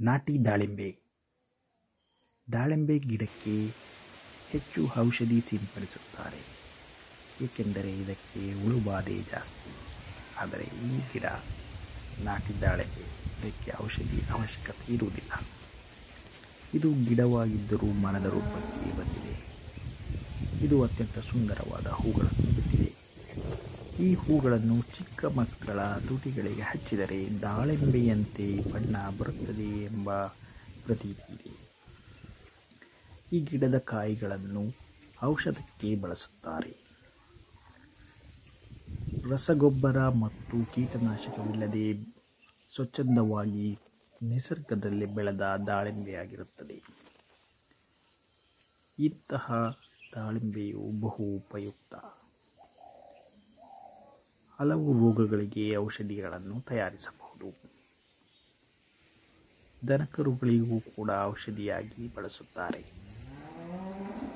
ನಾಟಿ ದಾಳಿಂಬೆ. ದಾಳಿಂಬೆ ಗಿಡಕ್ಕೆ ಹೆಚ್ಚು ಔಷಧಿ ಸಿಂಪಡಿಸುತ್ತಾರೆ, ಏಕೆಂದರೆ ಇದಕ್ಕೆ ಹುಳುಬಾಧೆ ಜಾಸ್ತಿ. ಆದರೆ ಈ ಗಿಡ ನಾಟಿ ದಾಳಿಂಬೆ, ಇದಕ್ಕೆ ಔಷಧಿ ಅವಶ್ಯಕತೆ ಇರುವುದಿಲ್ಲ. ಇದು ಗಿಡವಾಗಿದ್ದರೂ ಮರದ ರೂಪಕ್ಕೆ ಬಂದಿದೆ. ಇದು ಅತ್ಯಂತ ಸುಂದರವಾದ ಹೂಗಳನ್ನು ಬಿಟ್ಟಿದೆ. ಈ ಹೂಗಳನ್ನು ಚಿಕ್ಕ ಮಕ್ಕಳ ತುಟಿಗಳಿಗೆ ಹಚ್ಚಿದರೆ ದಾಳಿಂಬೆಯಂತೆ ಬಣ್ಣ ಬರುತ್ತದೆ ಎಂಬ ಪ್ರತೀತಿ ಇದೆ. ಈ ಗಿಡದ ಕಾಯಿಗಳನ್ನು ಔಷಧಕ್ಕೆ ಬಳಸುತ್ತಾರೆ. ರಸಗೊಬ್ಬರ ಮತ್ತು ಕೀಟನಾಶಕವಿಲ್ಲದೆ ಸ್ವಚ್ಛಂದವಾಗಿ ನಿಸರ್ಗದಲ್ಲಿ ಬೆಳೆದ ದಾಳಿಂಬೆಯಾಗಿರುತ್ತದೆ. ಇಂತಹ ದಾಳಿಂಬೆಯು ಬಹು ಉಪಯುಕ್ತ. ಹಲವು ರೋಗಗಳಿಗೆ ಔಷಧಿಗಳನ್ನು ತಯಾರಿಸಬಹುದು. ದನಕರುಗಳಿಗೂ ಕೂಡ ಔಷಧಿಯಾಗಿ ಬಳಸುತ್ತಾರೆ.